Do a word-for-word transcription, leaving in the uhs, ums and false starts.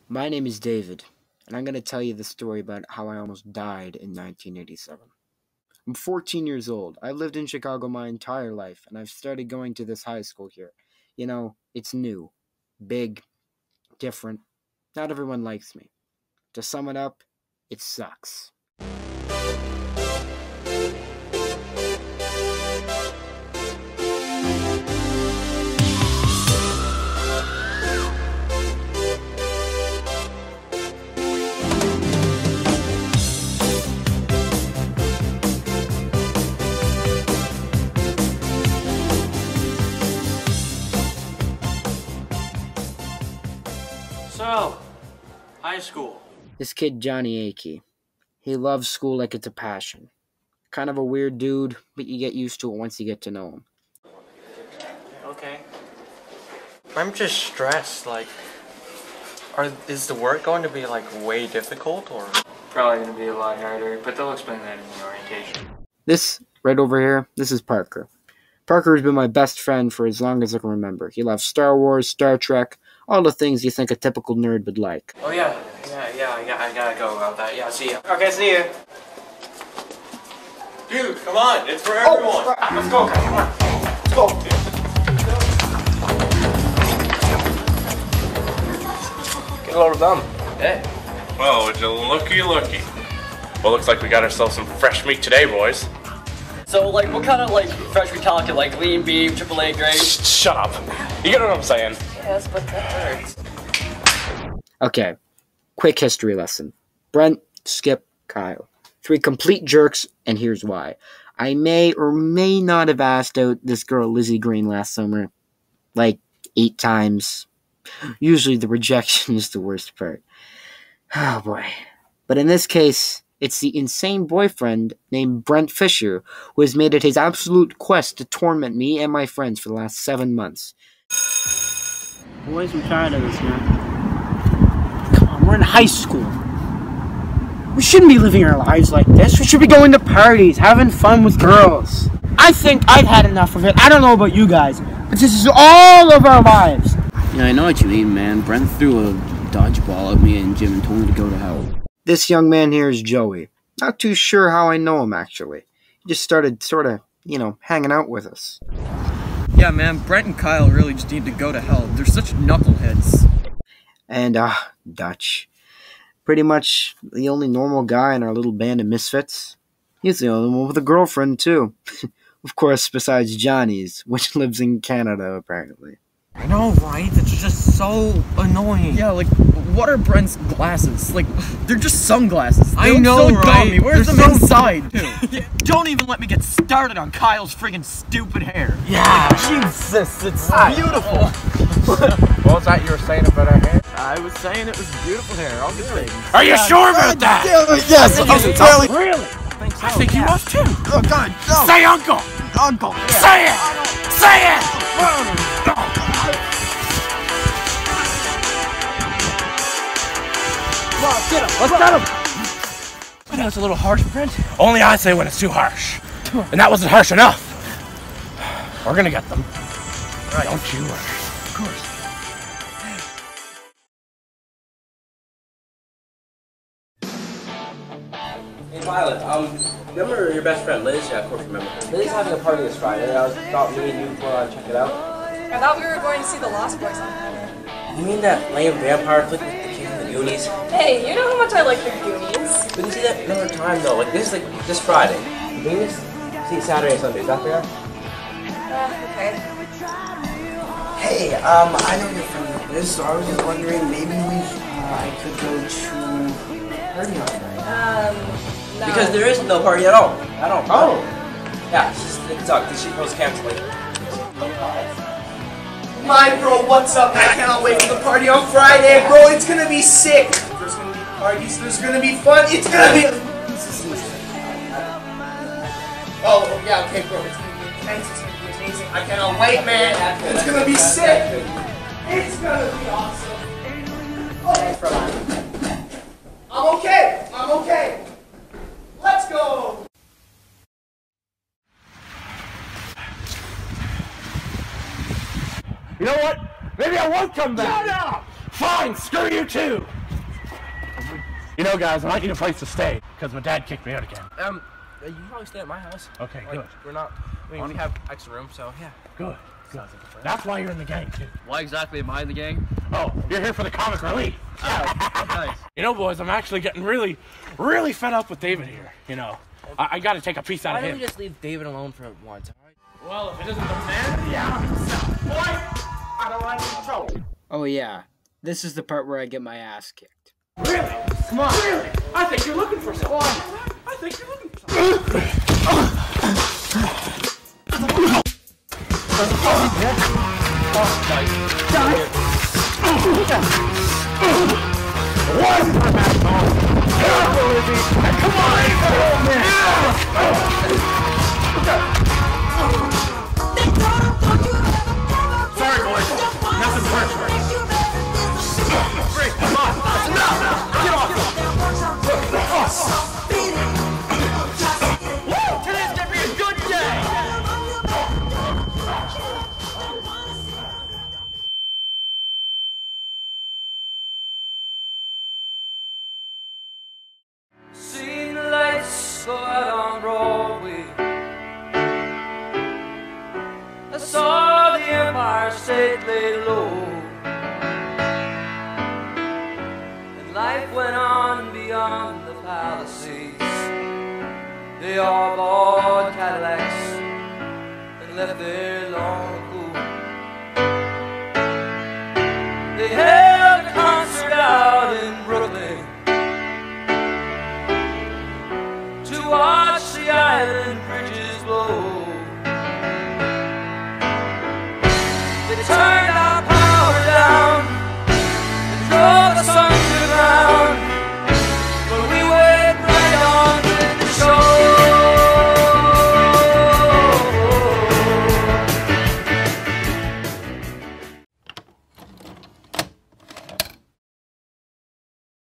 My name is David, and I'm going to tell you the story about how I almost died in nineteen eighty-seven. I'm fourteen years old. I lived in Chicago my entire life, and I've started going to this high school here. You know, it's new, big, different. Not everyone likes me. To sum it up, it sucks. So, high school. This kid, Johnny Akey, he loves school like it's a passion. Kind of a weird dude, but you get used to it once you get to know him. Okay. I'm just stressed, like, are, is the work going to be, like, way difficult, or? Probably going to be a lot harder, but they'll explain that in the orientation. This, right over here, this is Parker. Parker has been my best friend for as long as I can remember. He loves Star Wars, Star Trek, all the things you think a typical nerd would like. Oh yeah, yeah, yeah, yeah, I gotta go about that. Yeah, see ya. Okay, see ya. Dude, come on, it's for everyone. Oh, let's go, come on. Let's go. Get a load of them. Hey. Well, would you looky looky. Well, looks like we got ourselves some fresh meat today, boys. So, like, what kind of, like, fresh we talking? Like, lean beef, triple A grade? Shh, shut up. You get what I'm saying? Yes, but that hurts. Okay, quick history lesson. Brent, Skip, Kyle. Three complete jerks, and here's why. I may or may not have asked out this girl Lizzie Green last summer, like, eight times. Usually the rejection is the worst part. Oh, boy. But in this case, it's the insane boyfriend named Brent Fisher who has made it his absolute quest to torment me and my friends for the last seven months. Boys, I'm tired of this, man. Come on, we're in high school. We shouldn't be living our lives like this. We should be going to parties, having fun with girls. I think I've had enough of it. I don't know about you guys, but this is all of our lives. Yeah, I know what you mean, man. Brent threw a dodgeball at me and Jim and told me to go to hell. This young man here is Joey. Not too sure how I know him, actually. He just started sort of, you know, hanging out with us. Yeah, man, Brent and Kyle really just need to go to hell. They're such knuckleheads. And, uh, Dutch. Pretty much the only normal guy in our little band of misfits. He's the only one with a girlfriend, too. Of course, besides Johnny's, which lives in Canada, apparently. I know, right? It's just so annoying. Yeah, like, what are Brent's glasses? Like, they're just sunglasses. They I know, so right? Dummy. Where's They're them so inside, too? Yeah, don't even let me get started on Kyle's friggin' stupid hair. Yeah, Jesus, it's beautiful. What was that you were saying about our hair? I was saying it was beautiful hair. All good things. Are you sure about that? Yes, I think really. Really? I think so. I think he was too. Oh, God, no. Say uncle! Uncle. Say it! Say it! Come on, get him. Let's get him. I know it's a little harsh, Brent. Only I say when it's too harsh. And that wasn't harsh enough. We're gonna get them. Right. Don't you worry. Of course. Hey, Violet, um, remember your best friend Liz? Yeah, of course remember. Lily's having a party this Friday. I thought me and you would go out and check it out. I thought we were going to see the Lost Boys on Friday. You mean that lame vampire flick with the kid in the Goonies? Hey, you know how much I like the Goonies. We can see that another time though. Like this is like this Friday. The Goonies? See Saturday and Sunday. Is that fair? Uh, okay. Hey, um, I know you're from Liz, so I was just wondering maybe we uh, I could go to party on night. Um, no. Because there is no party at all. At all. Oh. Yeah, it's just it sucked. The shit was canceling. My bro, what's up? I cannot wait for the party on Friday, bro. It's gonna be sick. There's gonna be parties. There's gonna be fun. It's gonna be. Oh, yeah, okay, bro. It's gonna be intense. It's gonna be amazing. I cannot wait, man. It's gonna be sick. It's gonna be awesome. Oh. I'm okay. I'm okay. Let's go. You know what? Maybe I won't come back. Shut up! Fine, screw you too. You know, guys, I might need a place to stay because my dad kicked me out again. Um, you can probably stay at my house. Okay, like, good. We're not. I mean, we have extra room, so yeah. Good. Good. That's why you're in the gang, too. Why exactly am I in the gang? Oh, you're here for the comic relief. Oh, nice. You know, boys, I'm actually getting really, really fed up with David here. You know, I, I got to take a piece out Why of don't him. we just leave David alone for once, alright? Well, if it isn't the man of the hour himself, boy, I don't like any trouble. Oh yeah, this is the part where I get my ass kicked. Really? Come on. Really? I think you're looking for someone. I think you're looking for someone. Sorry, boys. Nothing personal. Great, come on. Enough. Get off. Woo! Today's gonna be a good day. Seen the lights go out on Broadway. I saw the Empire State lay low, and life went on beyond the Palisades. They all bought Cadillacs and left there long ago. They held a concert out in Brooklyn to watch the island bridges blow. They turned